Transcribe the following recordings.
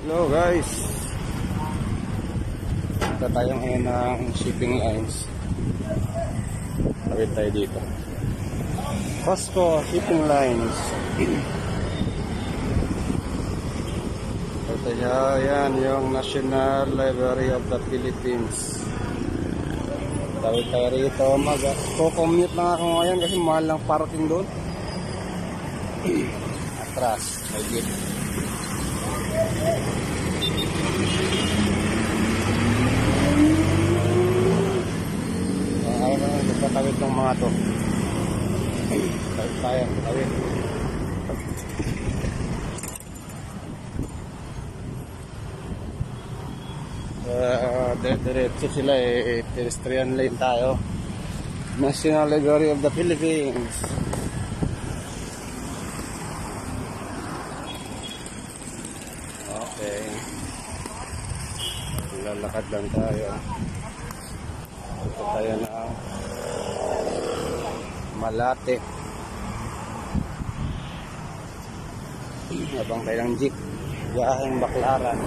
Hello guys, punta tayo ngayon ng shipping lines. Tawid tayo dito, Costco shipping lines. Ito yan yung National Library of the Philippines. Tawid tayo rito. Mag-commute lang ako ngayon kasi mahal lang parking doon. Atras may jeep. Ayaw na nagtatawid ng mga to. Tawid. Diretso sila pedestrian lane tayo. National Library of the Philippines. Okay, lalakad lang tayo. Ito tayo na Malate. Habang tayo ng jeep gahing Baklaran.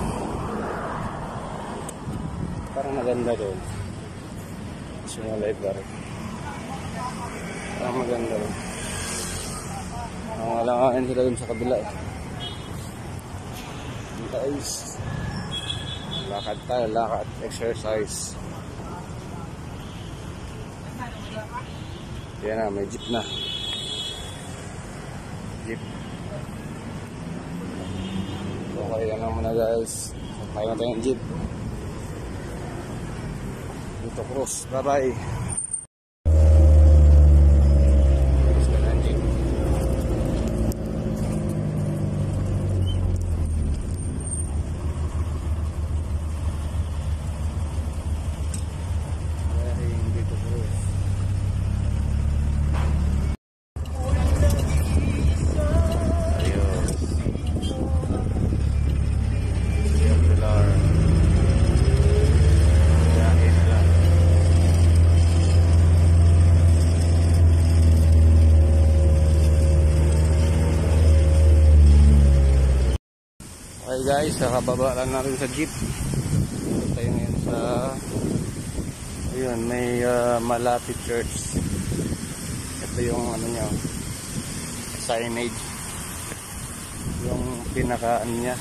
Parang maganda doon National Library. Parang maganda doon. Ang alangain sila doon sa kabila guys. Lakad tayo, exercise. Yan na, may jeep na. Jeep. Okay, yan lang muna guys. Sakay na tayong jeep. Dito cross. Bye bye. Okay guys, kakababa lang natin sa jeep. Ito tayo ngayon sa ayun, may Malate Church. Ito yung ano niya, signage, yung pinakaan niya.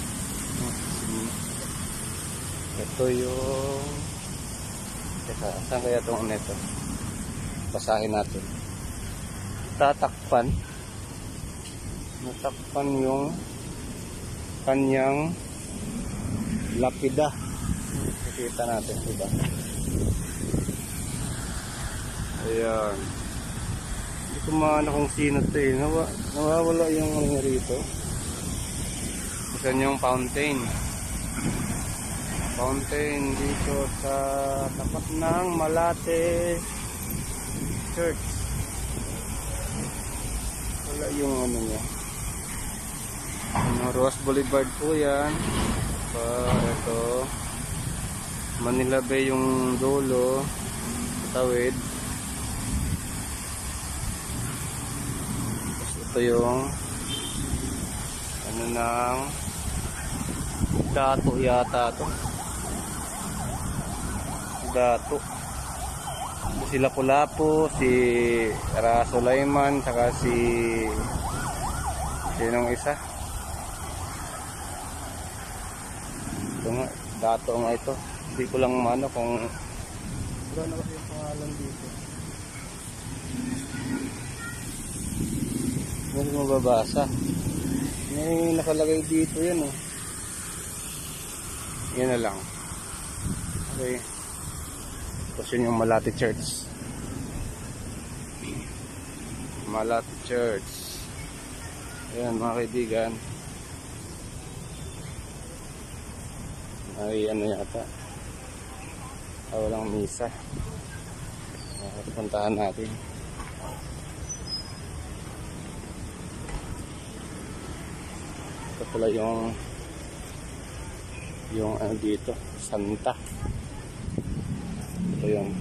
Ito yung saan kaya itong neto? Basahin natin. Natakpan yung kanyang lapida. Nakikita natin, diba? Ayan. Hindi ko maano kung sino ito eh. Nawawala yung ano rito. Saan yung fountain dito sa tapat ng Malate Church. Wala yung ano niya. Ross Boulevard po yan. Ito Manila Bay yung dulo, tawid. Ito yung ano ng Dato yata to. Dato. Si Lapu-Lapu, si Sulaiman, saka si sinong isa. Ito nga, Dato nga ito. Hindi ko lang mano kung wala na kasi yung pangalan dito. Hindi mo mababasa. May nakalagay dito yan eh. Yan na lang. Okay. Tapos yun yung Malate Church. Malate Church. Ayan mga kaibigan. Ay ano yata, walang misa. Puntahan natin. Ito pala yung ano dito, Santa. Ito yun.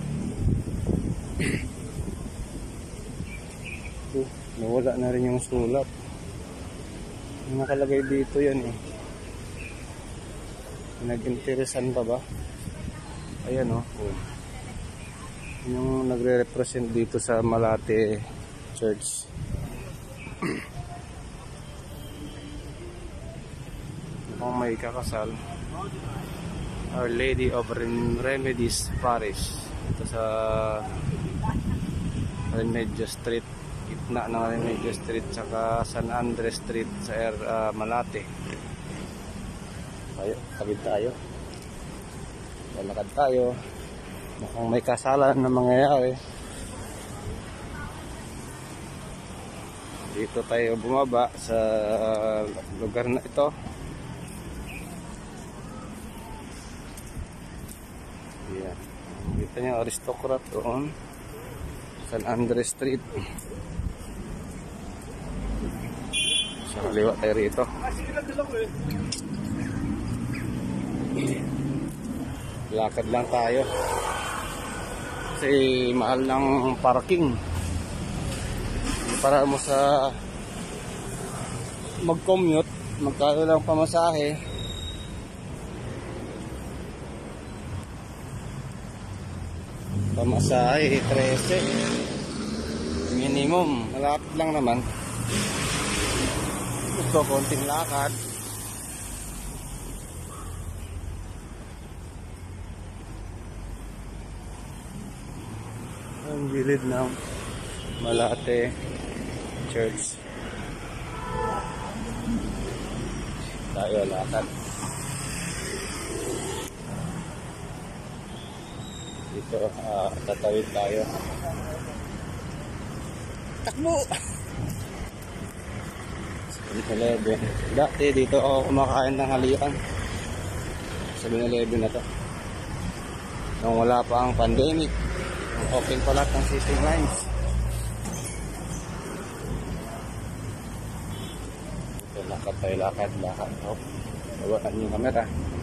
Nawala na rin yung sulat. Yung nakalagay dito yan eh. Nag-interesan pa ba? Ayan o. Oh. Yung nagre-represent dito sa Malate Church. Kung may kakasal, Our Lady of Remedies Parish. Ito sa Remedios Street. Gitna ng Remedios Street saka San Andres Street sa Malate. Tayo, kabid tayo. Lalakad tayo. Mukhang may kasalan na mangyayari. Dito tayo bumaba sa lugar na ito. Yan. Dito niya aristocrat doon. San Andres Street. Sa kaliwa tayo rito. Lakad lang tayo kasi mahal ng parking. Para mo sa mag-commute, magkano lang pamasahe. Pamasahe 13 minimum. Malapit lang naman. Gusto konting lakad. Ang gilid ng Malate Church. Tayo lakad. Dito tatawid tayo. Takbo! 7-Eleven. Dati dito ako kumakain ng halikan. 7-Eleven na to. Nung wala pa ang pandemic. Open pa lahat ng shipping lines. Ito, lakad. Oh, bawaan yung camera.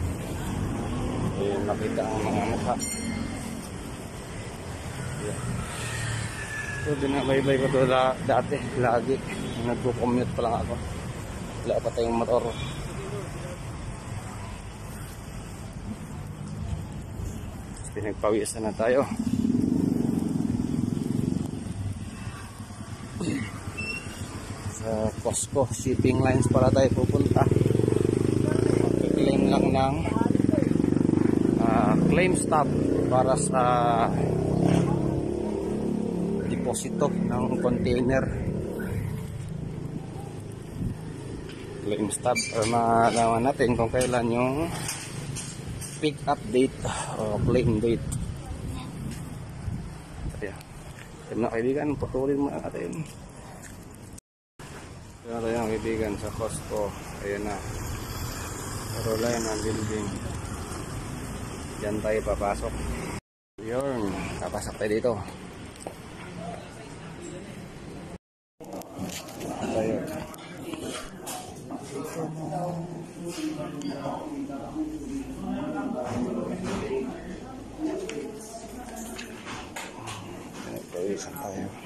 Makita ang mga mukha. So, binabaybay ko ito dati, lagi. Nagpo-commute pa lang ako. Wala pa tayong motor. Pinagpawisan na tayo. Sa Costco shipping lines para tayo pupunta. Mag-claim lang ng claim stop para sa deposito ng container. Claim stop para malaman natin kung kailan yung pick up date o claim date. Ayan. Mga kaibigan, patuloy muna natin. Ayan tayo mga kaibigan sa Costco. Ayan na. Carolina building. Diyan tayo papasok. Yun. Papasok tayo dito. Tayo. Pawisan tayo.